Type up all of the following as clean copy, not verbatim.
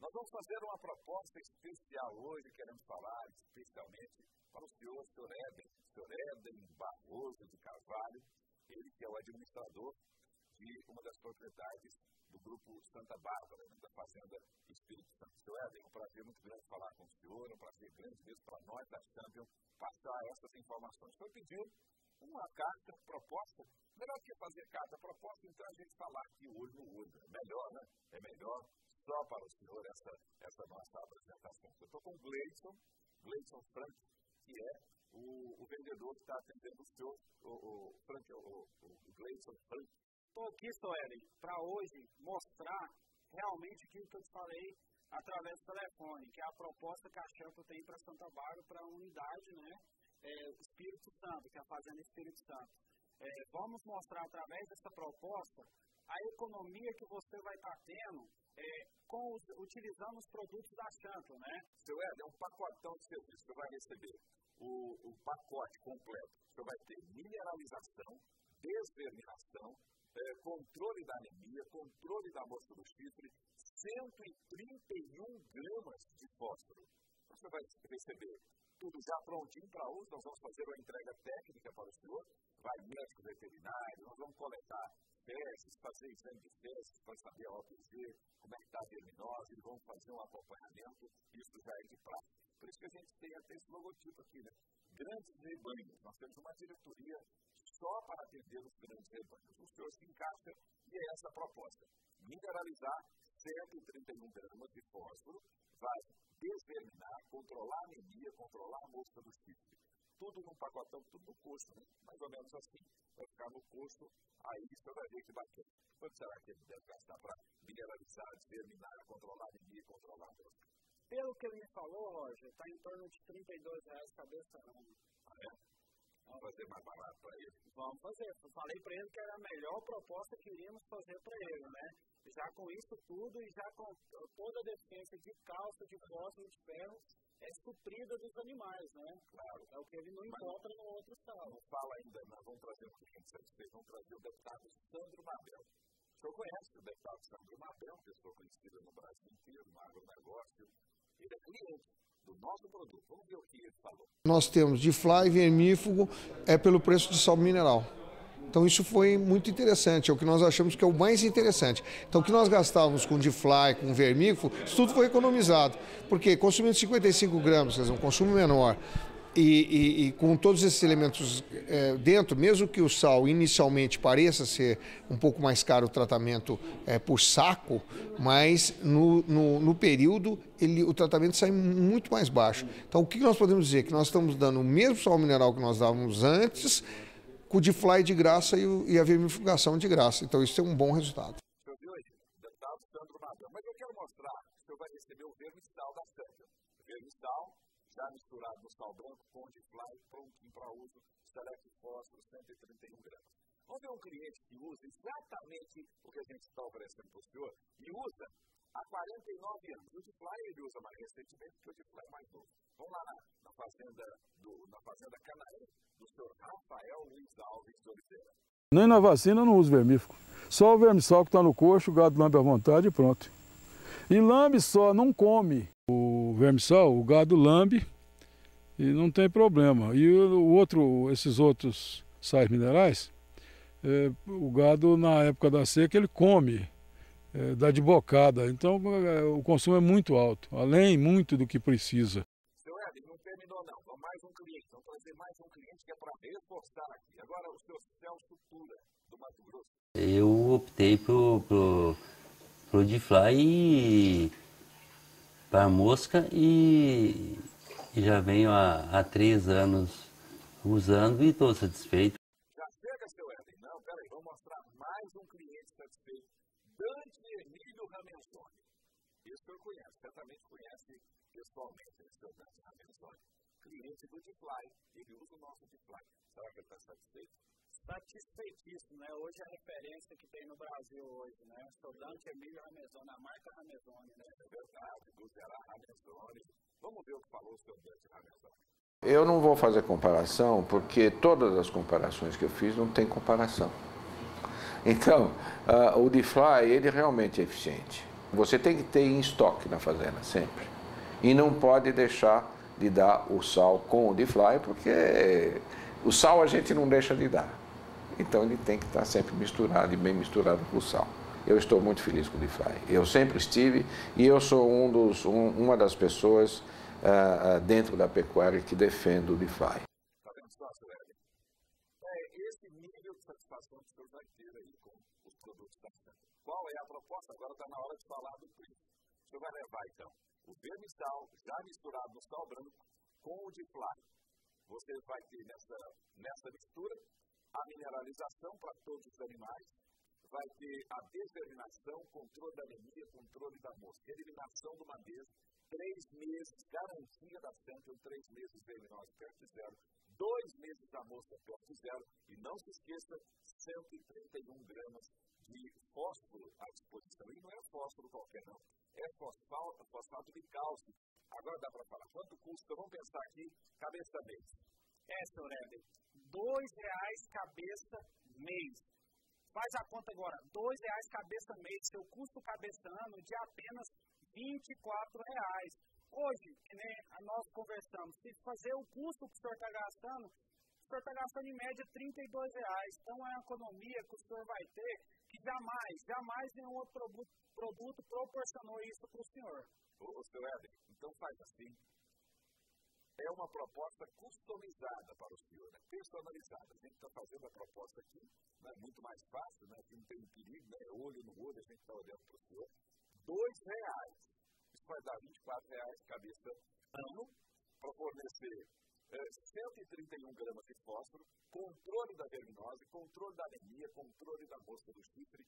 Nós vamos fazer uma proposta especial hoje, queremos falar especialmente para o senhor Éden Barroso de Carvalho, ele que é o administrador de uma das propriedades do Grupo Santa Bárbara, da Fazenda Espírito Santo. Senhor Éden, é um prazer muito grande falar com o senhor, é um prazer grande mesmo para nós da Champions passar essas informações. O senhor pediu uma carta, proposta, melhor que fazer carta, proposta, então a gente falar aqui olho no olho. É melhor, né? É melhor só para o senhor essa nossa apresentação. Eu estou com o Gleison Frank, que é o vendedor que está atendendo o senhor, o Gleison Frank. Estou aqui, Soeli, para hoje mostrar realmente aquilo que eu te falei através do telefone, que é a proposta que a Champions tem para Santa Bárbara, para a unidade, né? Espírito Santo, que é a Fazenda Espírito Santo. Vamos mostrar através dessa proposta a economia que você vai estar tendo utilizando os produtos da Champions, né? Seu Éden, é um pacotão de serviço. Você vai receber o pacote completo. Você vai ter mineralização, desverminação, controle da anemia, controle da amostra do chifre, 131 gramas de fósforo. Você vai receber tudo já prontinho para uso. Nós vamos fazer uma entrega técnica para o senhor. Vai médico veterinário, nós vamos coletar fezes, fazer exame de fezes para saber a OPG, como é que está a verminose, e vamos fazer um acompanhamento. Isso já é de prática. Por isso que a gente tem até esse logotipo aqui, né? Grandes rebanhos. Nós temos uma diretoria só para atender os grandes rebanhos. O senhor se encaixa e é essa a proposta. Mineralizar 131 gramas de fósforo, vai desverminar, controlar a anemia, controlar a amostra do chifre. Tudo num pacotão, tudo no custo, né? Mais ou menos assim. Vai ficar no custo, aí você vai ver que bacana. Quanto será que ele deve gastar para mineralizar, desverminar, controlar a anemia, controlar a amostra? Pelo que ele me falou, Roger, está em torno de R$32 cabeça ano. Ah, é? Vamos fazer mais barato para ele? Vamos fazer. Eu falei para ele que era a melhor proposta que iríamos fazer para ele, né? Já com isso tudo e já com toda a deficiência de cálcio, de fósforo, de ferro, é suprida dos animais, né? Claro. É o que ele não encontra no outro estado. Não fala ainda, nós vamos trazer um cliente satisfeito, vamos trazer o deputado Sandro Mabel. O senhor conhece o deputado Sandro Mabel, pessoa conhecida no Brasil inteiro, no agronegócio. Ele é cliente do nosso produto. Vamos ver o que ele falou. Nós temos Difly, vermífugo, pelo preço de sal mineral. Então isso foi muito interessante, é o que nós achamos que é o mais interessante. Então o que nós gastávamos com Difly, com vermífugo, isso tudo foi economizado. Porque consumindo 55 gramas, quer dizer, um consumo menor, e com todos esses elementos dentro, mesmo que o sal inicialmente pareça ser um pouco mais caro o tratamento por saco, mas no período o tratamento sai muito mais baixo. Então o que nós podemos dizer? Que nós estamos dando o mesmo sal mineral que nós dávamos antes, com o Difly de graça e a vermifugação de graça. Então isso é um bom resultado. O senhor viu aí? Deputado Sandro Mabel. Mas eu quero mostrar que o senhor vai receber o vermissal da Champions. Vermissal já misturado no sal branco com o Difly, prontinho para uso, Select Fósforo, 131 gramas. Vamos ver um cliente que usa exatamente o que a gente está oferecendo para o senhor e usa há 49 anos. O Difly ele usa mais recentemente porque o Difly é mais novo. Vamos lá na fazenda Canaã, do senhor Rafael Luiz Alves de Oliveira. Nem na vacina eu não uso vermífugo. Só o vermissal que está no coxo, o gado lambe à vontade e pronto. E lambe só, não come. O vermissal, o gado lambe e não tem problema. E esses outros sais minerais, o gado na época da seca ele come, dá de bocada. Então o consumo é muito alto, além muito do que precisa. Seu Éden, não terminou não. Vamos mais um cliente. Vamos trazer mais um cliente que é para reforçar aqui. Agora o seu Celso Tura, do Mato Grosso. Eu optei pro Difly para mosca e já venho há 3 anos usando e estou satisfeito. Já chega, seu Éden? Não, peraí, vamos mostrar mais um cliente satisfeito. Dante Emílio Ramenzoni. Esse eu conheço, certamente conhece pessoalmente esse seu Dante Ramenzoni. Cliente do Difly, ele usa o nosso Difly. Será que ele está satisfeito? Satisfeitíssimo, né? Hoje é a referência que tem no Brasil hoje, né? O Dante Emílio Ramenzoni, a marca Ramenzoni, né? É verdade, do Zerá Ramenzoni. Vamos ver o que falou o seu Dante Ramenzoni. Eu não vou fazer comparação, porque todas as comparações que eu fiz não tem comparação. Então, o Difly, ele realmente é eficiente. Você tem que ter em estoque na fazenda, sempre. E não pode deixar de dar o sal com o D-Fly, porque o sal a gente não deixa de dar. Então ele tem que estar sempre misturado e bem misturado com o sal. Eu estou muito feliz com o D-Fly. Eu sempre estive e eu sou uma das pessoas dentro da pecuária que defende o D-Fly. Está vendo só, seu Éder? Esse nível de satisfação que o senhor vai ter aí com os produtos da Santa. Qual é a proposta? Agora está na hora de falar do preço. O senhor vai levar, então, o vermissal já misturado no sal branco com o D-Fly. Você vai ter nessa mistura a mineralização para todos os animais, vai ter a desverminação, controle da anemia, controle da mosca, eliminação do manejo, 3 meses, garantia da Central, 3 meses verminose perto de zero, 2 meses da mosca perto de zero, e não se esqueça, 131 gramas de fósforo à disposição. E não é fósforo qualquer, não. É fosfato de cálcio. Agora dá para falar. Quanto custa? Vamos pensar aqui, cabeça mês. Senhor Éder, R$2 cabeça mês. Faz a conta agora, R$2 cabeça mês, seu custo cabeça ano de apenas R$24. Hoje, que nem nós conversamos, se fazer o custo que o senhor está gastando, o senhor está gastando em média R$32. Então é uma economia que o senhor vai ter que jamais nenhum outro produto proporcionou isso para o senhor. Ô, seu Éder, então faz assim. É uma proposta customizada para o senhor, né? Personalizada. A gente está fazendo a proposta aqui, né? Muito mais fácil, né? Aqui não tem perigo, né? Olho no olho, a gente está olhando para o senhor. R$2. Isso vai dar R$24 cabeça ano para fornecer 131 gramas de fósforo, controle da verminose, controle da anemia, controle da mosca do chifre,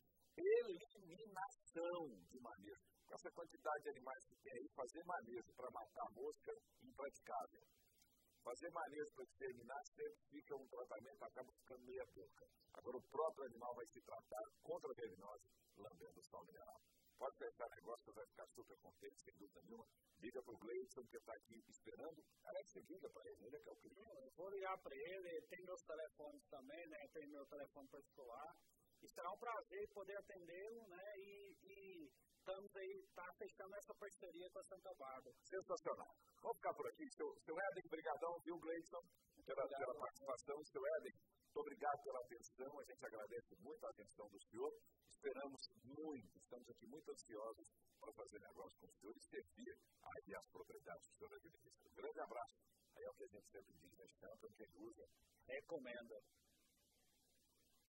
eliminação de manejo. Com essa quantidade de animais que tem aí, fazer manejo para matar a mosca, impraticável. Fazer manejo para exterminar, sempre fica um tratamento, acaba ficando meia boca. Agora o próprio animal vai se tratar contra a verminose, lambendo o sal mineral. Pode fechar negócio, você vai ficar super contente, sem dúvida nenhuma. Liga para o Gleison, que está aqui esperando. Aliás, você liga para ele, que é o cliente. Eu vou ligar para ele, tem meus telefones também, né? Tem meu telefone particular. E será um prazer poder atendê-lo, né? E estamos aí, fechando essa parceria com a Santa Bárbara. Sensacional. Vamos ficar por aqui. Seu Éder, brigadão, viu, Gleison, pela participação. Seu Éder, muito obrigado pela atenção. A gente agradece muito a atenção do senhor. Esperamos muito, estamos aqui muito ansiosos para fazer negócio com o senhor e servir aí as propriedades do senhor administra. Um grande abraço. Aí é o que a gente sempre diz, né? Quem usa, recomenda.